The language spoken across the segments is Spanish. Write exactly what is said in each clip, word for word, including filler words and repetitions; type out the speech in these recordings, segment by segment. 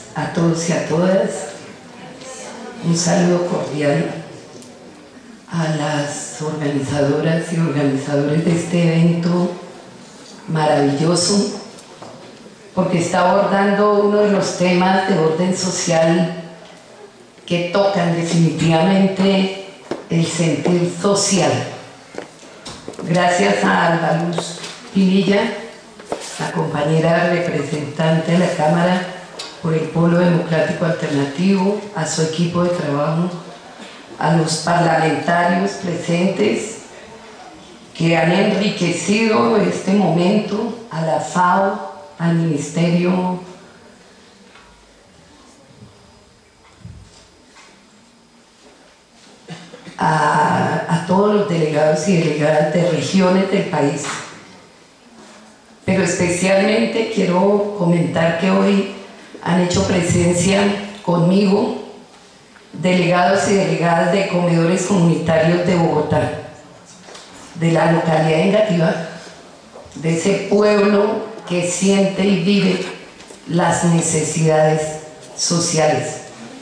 a todos y a todas. Un saludo cordial a las organizadoras y organizadores de este evento maravilloso, porque está abordando uno de los temas de orden social que tocan definitivamente el sentir social. Gracias a Alba Luz Pinilla, la compañera representante de la Cámara por el Polo Democrático Alternativo, a su equipo de trabajo, a los parlamentarios presentes que han enriquecido este momento, a la FAO, al Ministerio a, a todos los delegados y delegadas de regiones del país. Pero especialmente quiero comentar que hoy han hecho presencia conmigo delegados y delegadas de comedores comunitarios de Bogotá, de la localidad de Engativá, de ese pueblo que siente y vive las necesidades sociales.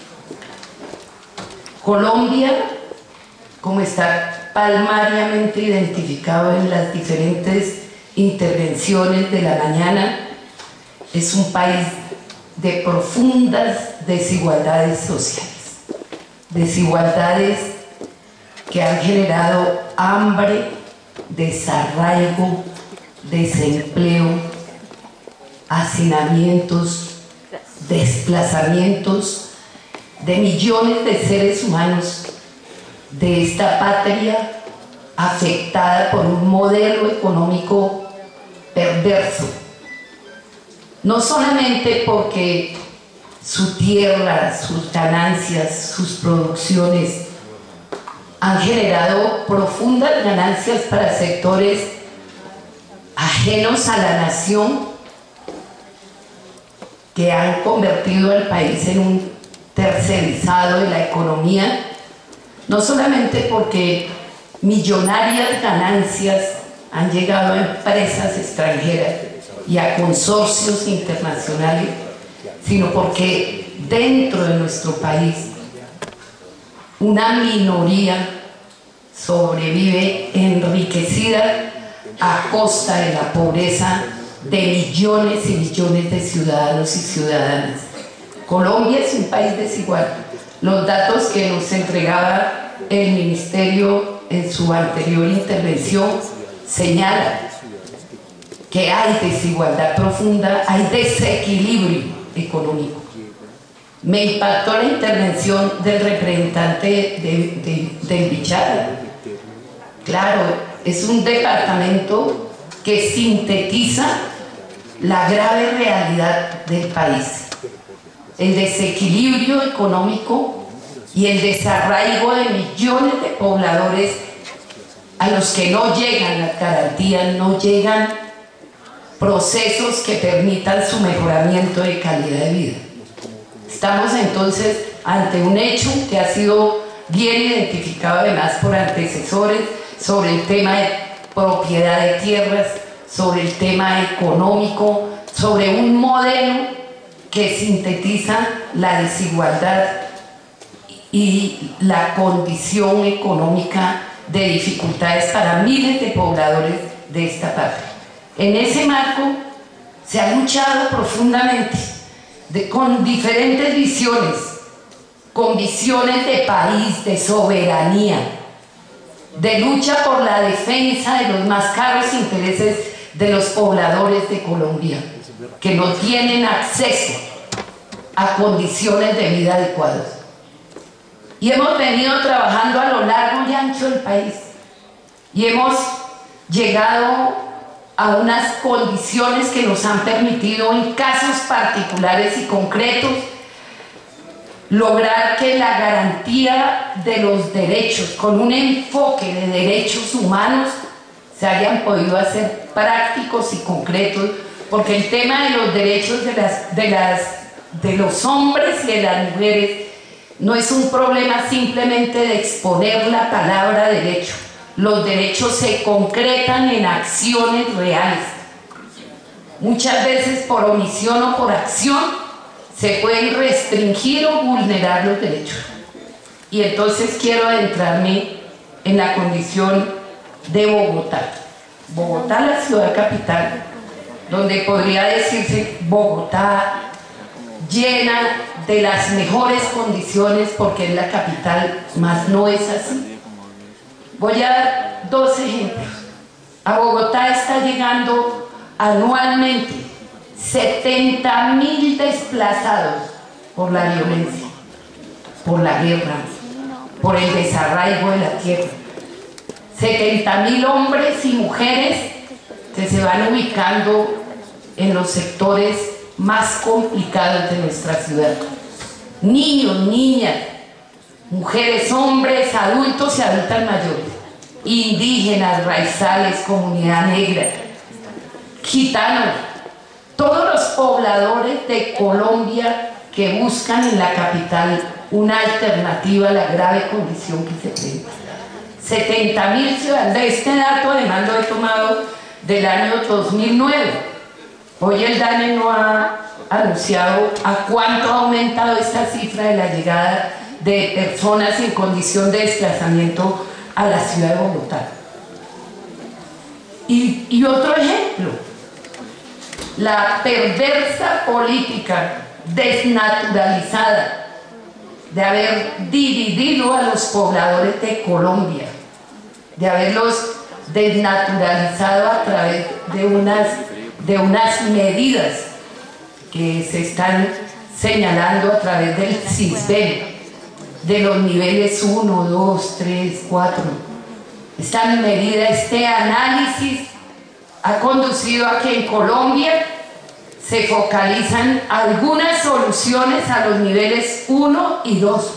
Colombia, como está palmariamente identificado en las diferentes intervenciones de la mañana, es un país de profundas desigualdades sociales, desigualdades que han generado hambre, desarraigo, desempleo, hacinamientos, desplazamientos de millones de seres humanos de esta patria afectada por un modelo económico perverso, no solamente porque su tierra, sus ganancias, sus producciones han generado profundas ganancias para sectores ajenos a la nación, que han convertido al país en un tercerizado de la economía, no solamente porque millonarias ganancias han llegado a empresas extranjeras y a consorcios internacionales, sino porque dentro de nuestro país una minoría sobrevive enriquecida a costa de la pobreza de millones y millones de ciudadanos y ciudadanas. Colombia es un país desigual. Los datos que nos entregaba el Ministerio en su anterior intervención señalan que hay desigualdad profunda, hay desequilibrio económico. Me impactó la intervención del representante de, de, de Bichara. Claro, es un departamento que sintetiza la grave realidad del país, el desequilibrio económico y el desarraigo de millones de pobladores a los que no llegan las garantías, no llegan procesos que permitan su mejoramiento de calidad de vida. Estamos entonces ante un hecho que ha sido bien identificado además por antecesores sobre el tema de propiedad de tierras, sobre el tema económico, sobre un modelo que sintetiza la desigualdad y la condición económica de dificultades para miles de pobladores de esta patria. En ese marco se ha luchado profundamente de, con diferentes visiones, con visiones de país, de soberanía, de lucha por la defensa de los más caros intereses de los pobladores de Colombia, que no tienen acceso a condiciones de vida adecuadas. Y hemos venido trabajando a lo largo y ancho del país y hemos llegado a unas condiciones que nos han permitido en casos particulares y concretos lograr que la garantía de los derechos, con un enfoque de derechos humanos, se hayan podido hacer prácticos y concretos, porque el tema de los derechos de, las, de, las, de los hombres y de las mujeres no es un problema simplemente de exponer la palabra derecho. Los derechos se concretan en acciones reales. Muchas veces por omisión o por acción se pueden restringir o vulnerar los derechos. Y entonces quiero adentrarme en la condición de Bogotá. Bogotá, la ciudad capital, donde podría decirse Bogotá llena de las mejores condiciones porque es la capital, mas no es así. Voy a dar dos ejemplos. A Bogotá está llegando anualmente setenta mil desplazados por la violencia, por la guerra, por el desarraigo de la tierra. setenta mil hombres y mujeres que se van ubicando en los sectores más complicados de nuestra ciudad. Niños, niñas, mujeres, hombres, adultos y adultas mayores, indígenas, raizales, comunidad negra, gitanos, todos los pobladores de Colombia que buscan en la capital una alternativa a la grave condición que se presenta. setenta mil ciudadanos. Este dato además lo he tomado del año dos mil nueve. Hoy el DANE no ha anunciado a cuánto ha aumentado esta cifra de la llegada de personas en condición de desplazamiento a la ciudad de Bogotá. Y, y otro ejemplo, la perversa política desnaturalizada de haber dividido a los pobladores de Colombia, de haberlos desnaturalizado a través de unas, de unas medidas que se están señalando a través del CISBEN, de los niveles uno, dos, tres, cuatro. Esta medida, este análisis ha conducido a que en Colombia se focalizan algunas soluciones a los niveles uno y dos,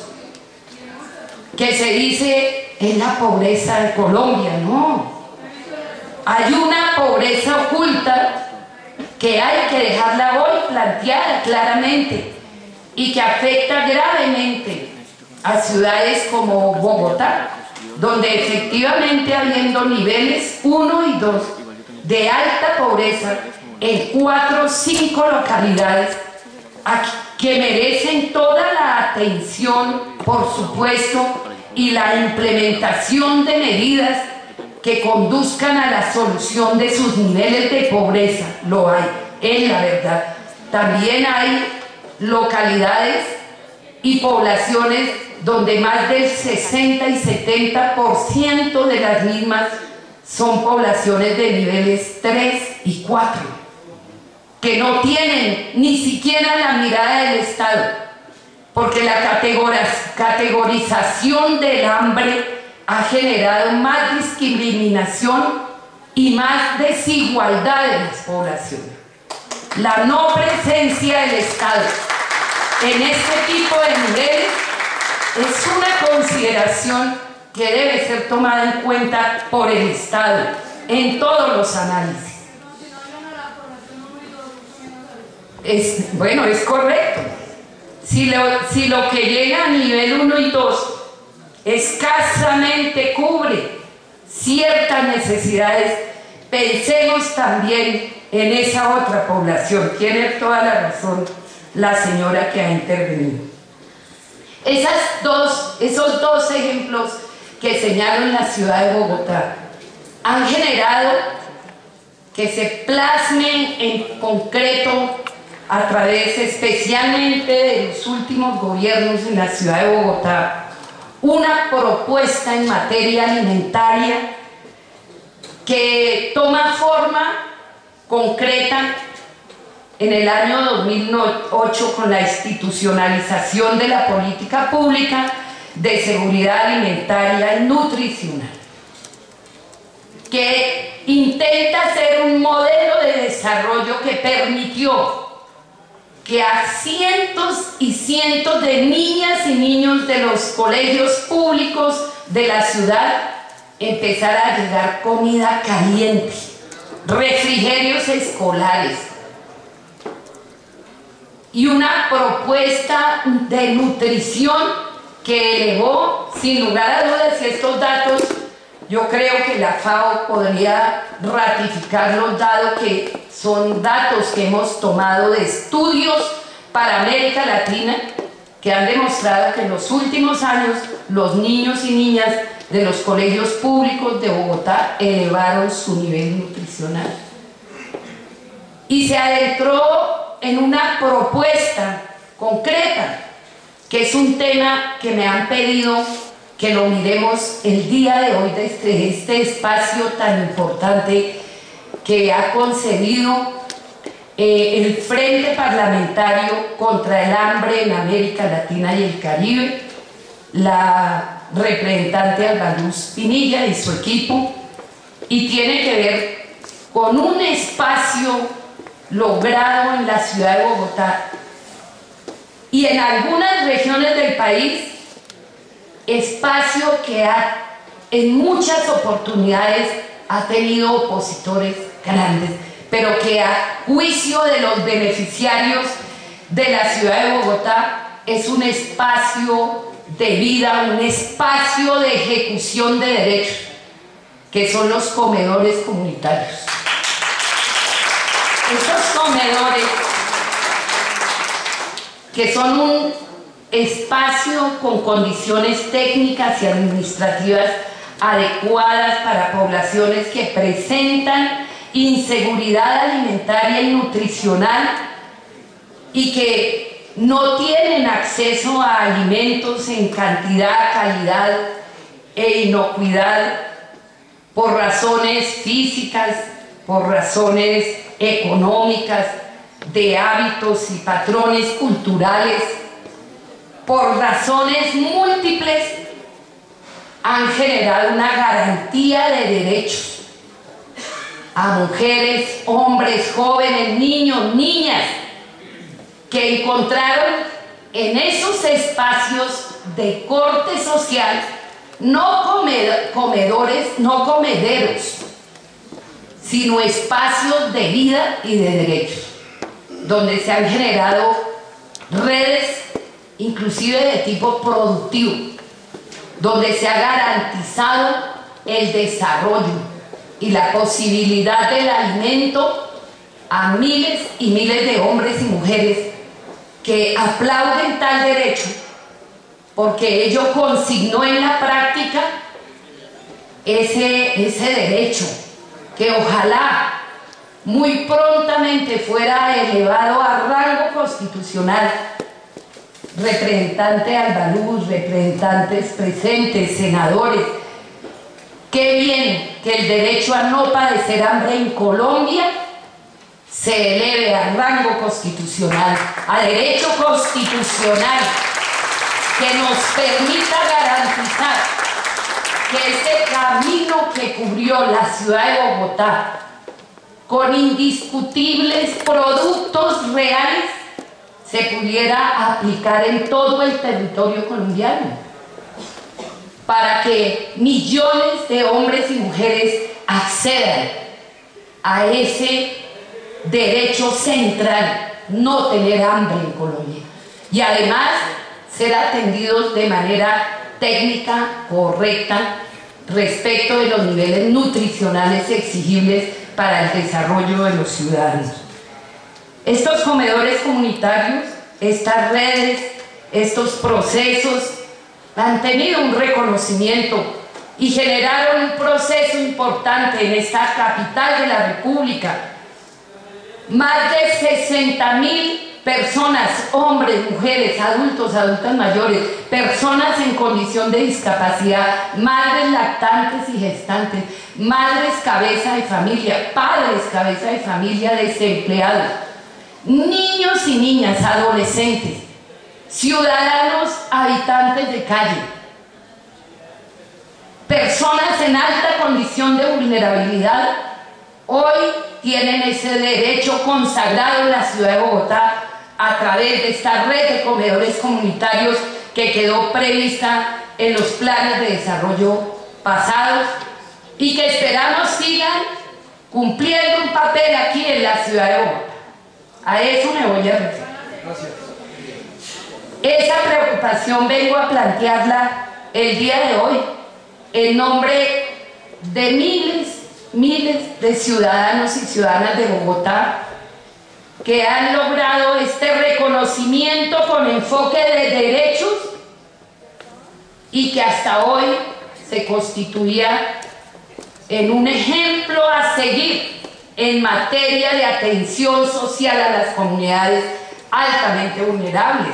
que se dice es la pobreza de Colombia. No, hay una pobreza oculta que hay que dejarla hoy planteada claramente y que afecta gravemente a ciudades como Bogotá, donde efectivamente habiendo niveles uno y dos de alta pobreza en cuatro o cinco localidades que merecen toda la atención, por supuesto, y la implementación de medidas que conduzcan a la solución de sus niveles de pobreza. Lo hay, es la verdad. También hay localidades y poblaciones donde más del sesenta y setenta por ciento de las mismas son poblaciones de niveles tres y cuatro, que no tienen ni siquiera la mirada del Estado, porque la categorización del hambre ha generado más discriminación y más desigualdad en las poblaciones. La no presencia del Estado en este tipo de niveles es una consideración que debe ser tomada en cuenta por el Estado en todos los análisis. Es, bueno, es correcto. Si lo, si lo que llega a nivel uno y dos escasamente cubre ciertas necesidades, pensemos también en esa otra población. Tiene toda la razón la señora que ha intervenido. Esas dos, esos dos ejemplos que señalo en la ciudad de Bogotá han generado que se plasmen en concreto a través especialmente de los últimos gobiernos en la ciudad de Bogotá una propuesta en materia alimentaria que toma forma concreta en el año dos mil ocho con la institucionalización de la política pública de seguridad alimentaria y nutricional, que intenta ser un modelo de desarrollo que permitió que a cientos y cientos de niñas y niños de los colegios públicos de la ciudad empezara a llegar comida caliente, refrigerios escolares y una propuesta de nutrición que elevó, sin lugar a dudas, estos datos. Yo creo que la FAO podría ratificarlos, dado que son datos que hemos tomado de estudios para América Latina, que han demostrado que en los últimos años los niños y niñas de los colegios públicos de Bogotá elevaron su nivel nutricional. Y se adentró en una propuesta concreta, que es un tema que me han pedido que lo miremos el día de hoy desde este espacio tan importante que ha concebido eh, el Frente Parlamentario contra el Hambre en América Latina y el Caribe, la representante Alba Luz Pinilla y su equipo, y tiene que ver con un espacio logrado en la ciudad de Bogotá y en algunas regiones del país, espacio que ha, en muchas oportunidades ha tenido opositores grandes, pero que a juicio de los beneficiarios de la ciudad de Bogotá es un espacio de vida, un espacio de ejecución de derechos, que son los comedores comunitarios. Esos comedores, que son un espacio con condiciones técnicas y administrativas adecuadas para poblaciones que presentan inseguridad alimentaria y nutricional y que no tienen acceso a alimentos en cantidad, calidad e inocuidad por razones físicas, por razones económicas, de hábitos y patrones culturales, por razones múltiples, han generado una garantía de derechos a mujeres, hombres, jóvenes, niños, niñas, que encontraron en esos espacios de corte social no comedores, no comederos, sino espacios de vida y de derechos, donde se han generado redes inclusive de tipo productivo, donde se ha garantizado el desarrollo y la posibilidad del alimento a miles y miles de hombres y mujeres que aplauden tal derecho, porque ello consignó en la práctica ese, ese derecho, que ojalá muy prontamente fuera elevado a rango constitucional. Representante Alba Luz, representantes presentes, senadores, qué bien que el derecho a no padecer hambre en Colombia se eleve a rango constitucional, a derecho constitucional, que nos permita garantizar que ese camino que cubrió la ciudad de Bogotá con indiscutibles productos reales se pudiera aplicar en todo el territorio colombiano, para que millones de hombres y mujeres accedan a ese derecho central, no tener hambre en Colombia, y además ser atendidos de manera técnica correcta respecto de los niveles nutricionales exigibles para el desarrollo de los ciudadanos. Estos comedores comunitarios, estas redes, estos procesos han tenido un reconocimiento y generaron un proceso importante en esta capital de la República. Más de sesenta mil personas, hombres, mujeres, adultos, adultas mayores, personas en condición de discapacidad, madres lactantes y gestantes, madres cabeza de familia, padres cabeza de familia, desempleados, niños y niñas, adolescentes, ciudadanos habitantes de calle, personas en alta condición de vulnerabilidad, hoy tienen ese derecho consagrado en la ciudad de Bogotá a través de esta red de comedores comunitarios que quedó prevista en los planes de desarrollo pasados y que esperamos sigan cumpliendo un papel aquí en la ciudad de Bogotá. A eso me voy a referir. Esa preocupación vengo a plantearla el día de hoy en nombre de miles, miles de ciudadanos y ciudadanas de Bogotá que han logrado este reconocimiento con enfoque de derechos y que hasta hoy se constituía en un ejemplo a seguir en materia de atención social a las comunidades altamente vulnerables.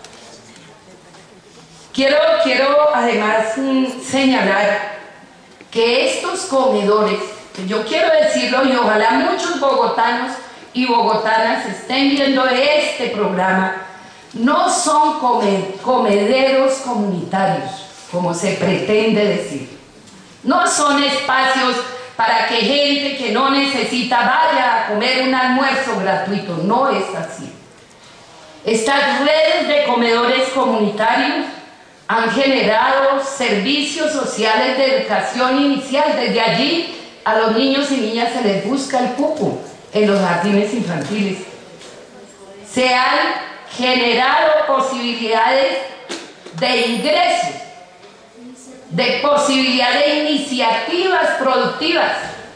Quiero, quiero además mm, señalar que estos comedores, que yo quiero decirlo y ojalá muchos bogotanos y bogotanas estén viendo este programa, no son come, comederos comunitarios, como se pretende decir. No son espacios para que gente que no necesita vaya a comer un almuerzo gratuito, no es así. Estas redes de comedores comunitarios han generado servicios sociales de educación inicial. Desde allí a los niños y niñas se les busca el cupo en los jardines infantiles. Se han generado posibilidades de ingresos, de posibilidad de iniciativas productivas.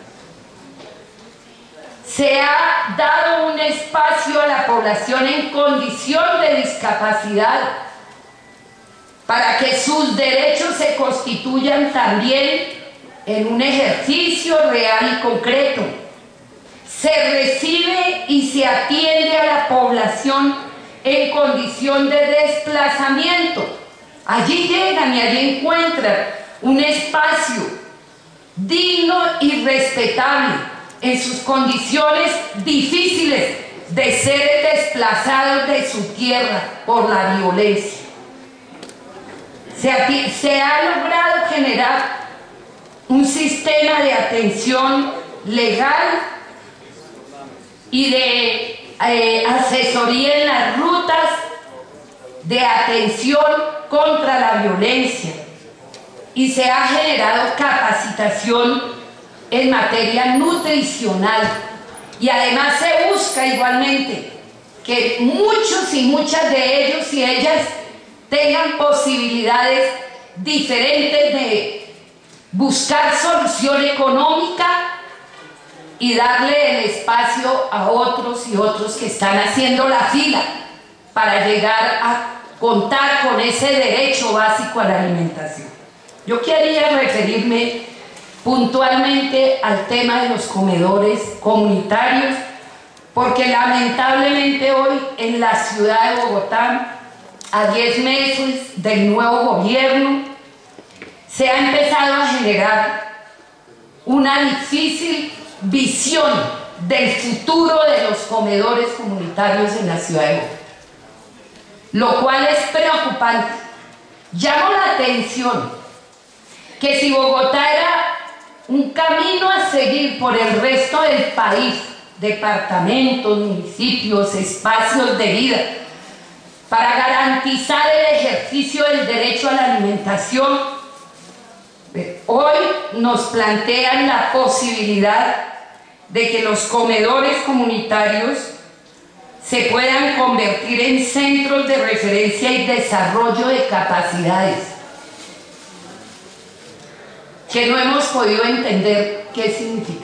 Se ha dado un espacio a la población en condición de discapacidad para que sus derechos se constituyan también en un ejercicio real y concreto. Se recibe y se atiende a la población en condición de desplazamiento. Allí llegan y allí encuentran un espacio digno y respetable en sus condiciones difíciles de ser desplazados de su tierra por la violencia. Se ha, se ha logrado generar un sistema de atención legal y de eh, asesoría en las rutas de atención contra la violencia, y se ha generado capacitación en materia nutricional, y además se busca igualmente que muchos y muchas de ellos y ellas tengan posibilidades diferentes de buscar solución económica y darle el espacio a otros y otros que están haciendo la fila para llegar a contar con ese derecho básico a la alimentación. Yo quería referirme puntualmente al tema de los comedores comunitarios, porque lamentablemente hoy en la ciudad de Bogotá, a diez meses del nuevo gobierno, se ha empezado a generar una difícil visión del futuro de los comedores comunitarios en la ciudad de Bogotá, lo cual es preocupante. Llamo la atención que si Bogotá era un camino a seguir por el resto del país, departamentos, municipios, espacios de vida, para garantizar el ejercicio del derecho a la alimentación, hoy nos plantean la posibilidad de que los comedores comunitarios se puedan convertir en centros de referencia y desarrollo de capacidades, que no hemos podido entender qué significa.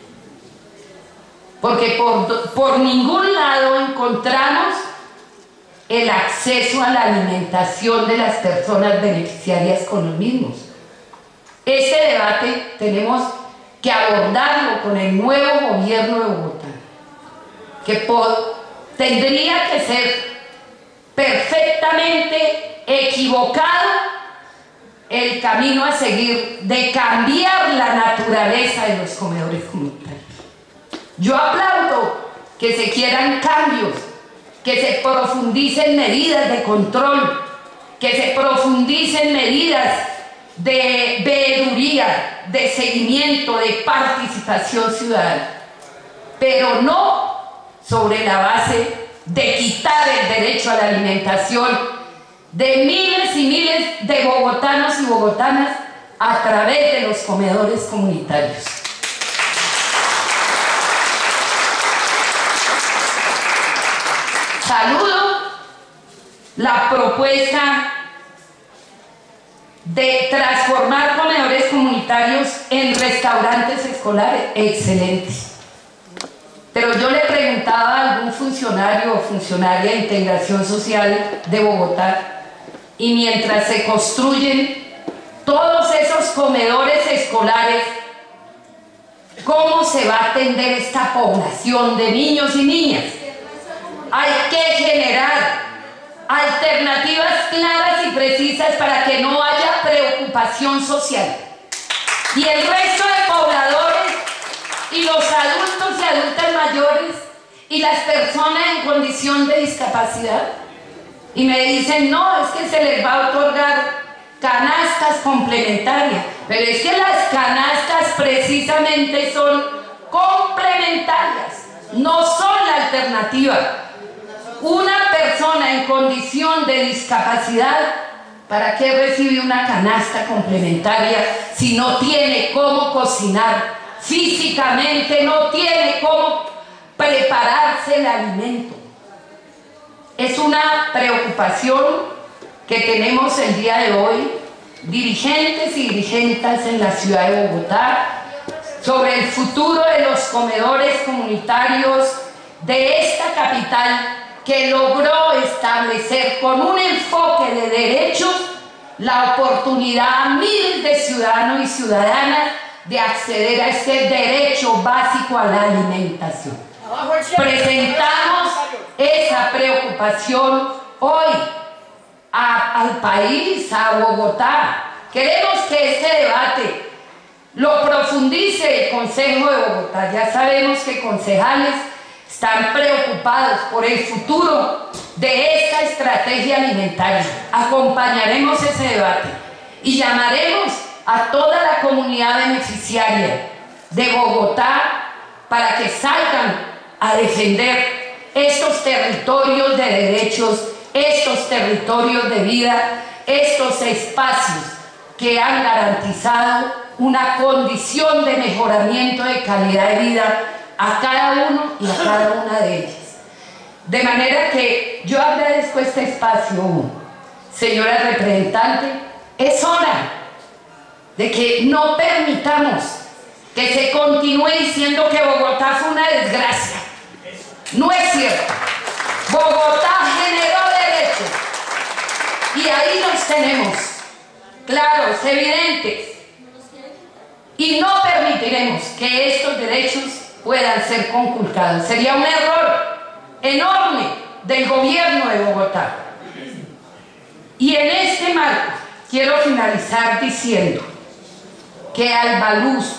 Porque por, por ningún lado encontramos el acceso a la alimentación de las personas beneficiarias con los mismos. Este debate tenemos que abordarlo con el nuevo gobierno de Bogotá, que por, tendría que ser perfectamente equivocado el camino a seguir de cambiar la naturaleza de los comedores comunitarios. Yo aplaudo que se quieran cambios, que se profundicen medidas de control, que se profundicen medidas de veeduría, de seguimiento, de participación ciudadana, pero no sobre la base de quitar el derecho a la alimentación de miles y miles de bogotanos y bogotanas a través de los comedores comunitarios. Saludo la propuesta de transformar comedores comunitarios en restaurantes escolares, excelente. Pero yo le pregunto preguntaba a algún funcionario o funcionaria de integración social de Bogotá, y mientras se construyen todos esos comedores escolares, ¿cómo se va a atender esta población de niños y niñas? Hay que generar alternativas claras y precisas para que no haya preocupación social. Y el resto de pobladores y los adultos y adultas mayores y las personas en condición de discapacidad, y me dicen, no, es que se les va a otorgar canastas complementarias, pero es que las canastas precisamente son complementarias, no son la alternativa. Una persona en condición de discapacidad, ¿para qué recibe una canasta complementaria si no tiene cómo cocinar? Físicamente no tiene cómo prepararse el alimento. Es una preocupación que tenemos el día de hoy, dirigentes y dirigentes en la ciudad de Bogotá, sobre el futuro de los comedores comunitarios de esta capital, que logró establecer con un enfoque de derechos la oportunidad a miles de ciudadanos y ciudadanas de acceder a este derecho básico a la alimentación. Presentamos esa preocupación hoy a, al país, a Bogotá. Queremos que este debate lo profundice el Consejo de Bogotá. Ya sabemos que concejales están preocupados por el futuro de esta estrategia alimentaria. Acompañaremos ese debate y llamaremos a toda la comunidad beneficiaria de Bogotá para que salgan a defender estos territorios de derechos, estos territorios de vida, estos espacios que han garantizado una condición de mejoramiento de calidad de vida a cada uno y a cada una de ellas. De manera que yo agradezco este espacio, señora representante. Es hora de que no permitamos que se continúe diciendo que Bogotá fue una desgracia. No es cierto. Bogotá generó derechos y ahí los tenemos, claros, evidentes, y no permitiremos que estos derechos puedan ser conculcados. Sería un error enorme del gobierno de Bogotá. Y en este marco quiero finalizar diciendo que Albaluz,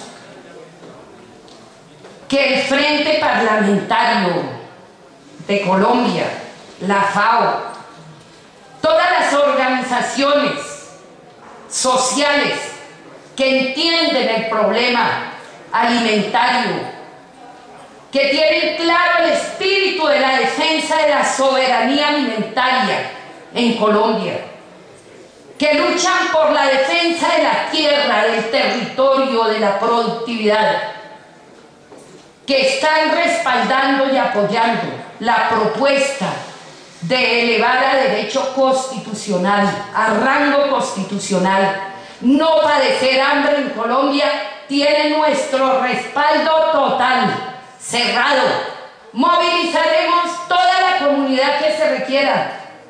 que el Frente Parlamentario de Colombia, la FAO, todas las organizaciones sociales que entienden el problema alimentario, que tienen claro el espíritu de la defensa de la soberanía alimentaria en Colombia, que luchan por la defensa de la tierra, del territorio, de la productividad, que están respaldando y apoyando la propuesta de elevar a derecho constitucional, a rango constitucional, no padecer hambre en Colombia, tiene nuestro respaldo total. Cerrado. Movilizaremos toda la comunidad que se requiera.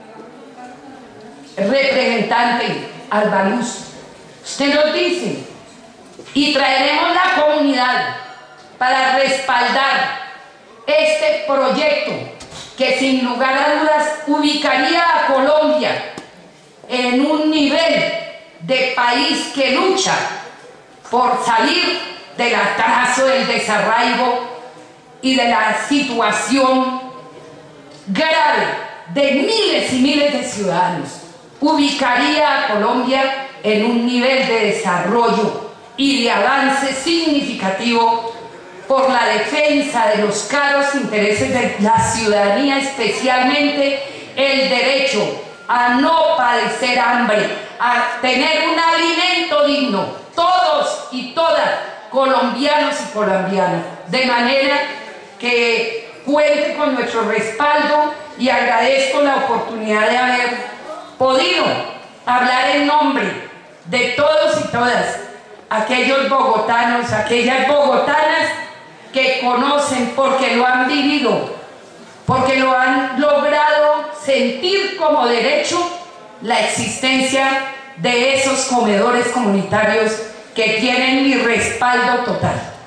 Representante Albaluz, usted nos dice, y traeremos la comunidad para respaldar este proyecto que sin lugar a dudas ubicaría a Colombia en un nivel de país que lucha por salir del atraso, del desarraigo y de la situación grave de miles y miles de ciudadanos. Ubicaría a Colombia en un nivel de desarrollo y de avance significativo por la defensa de los caros intereses de la ciudadanía, especialmente el derecho a no padecer hambre, a tener un alimento digno, todos y todas, colombianos y colombianas, de manera que cuente con nuestro respaldo, y agradezco la oportunidad de haber podido hablar en nombre de todos y todas aquellos bogotanos, aquellas bogotanas que conocen porque lo han vivido porque lo han logrado sentir como derecho la existencia de esos comedores comunitarios que tienen mi respaldo total.